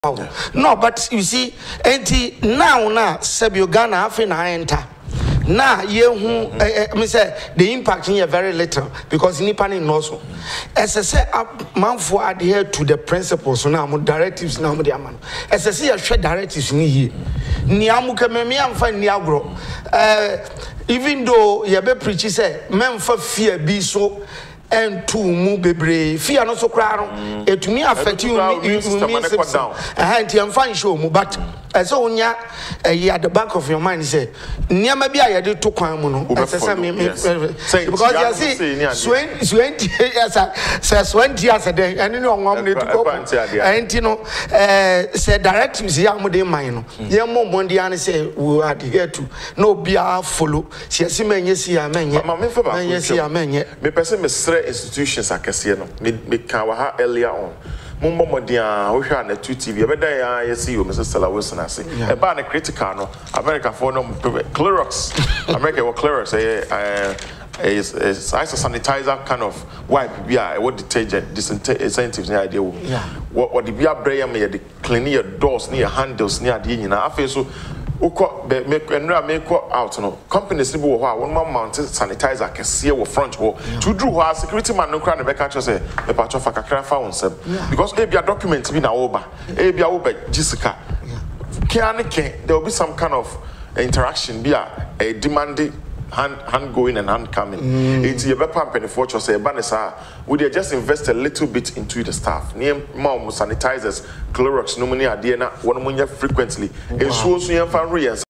No, but you see, now, Sebio Ghana, I na enter. Now, me say the impact here very little because nipa knows. As I say, man for adhere to the principles now, directives now, man. As I say, I share directives ni here. Ni amuke me am find ni agro. Even though you be preach say, men for fear be so. And to move bebre fear no so cry it to me affect you and you find show but as onya at the back of your mind say near maybe I did to kwan no because you see 20 years says 20 years a day and no one need to go and you know say directives ya mo dey mind no ye mo mondian say we adhere to no be follow see menye see menye see menye me person me institutions akese no me kan wa ha earlier on mumbo modia wo hwa na 2TV ebeda ya yesi o Mrs. Stella Wilson ase e ba na critical no America for no Clorox America wa Clorox is sanitizer kind of wipe bia what detergent disinfectants na idea wo what the bia bray am the clean your doors near handles near the nyina afi so uko make out no companies ni bo ho a one man mount sanitizer kese wo front ho to do ho security man no kra na be catch say e pa chofa kakra fa wonsem because e bia document bi na wo ba e bia wo ba jisika there will be some kind of interaction bia a demanding hand going and hand coming. It's your pump and for say banesa would you just invest a little bit into the staff near mom sanitizers Clorox no money adena one frequently and so